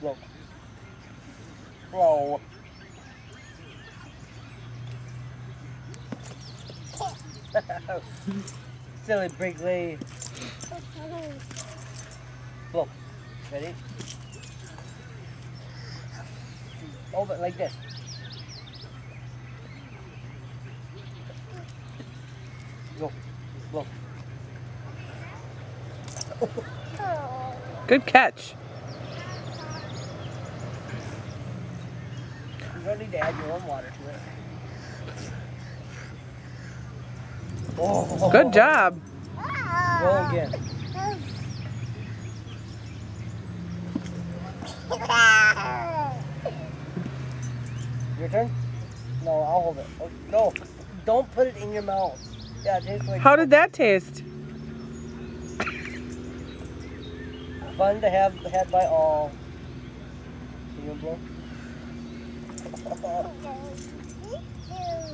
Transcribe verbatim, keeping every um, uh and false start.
Blow. Blow. Silly Brigley. Blow. Ready? Over like this. Go. Blow. Good catch. You don't need to add your own water to it. Oh. Good job. Roll again. Your turn? No, I'll hold it. Oh, no, don't put it in your mouth. Yeah, it tastes like. How did that taste? Fun to have had by all. Can you blow?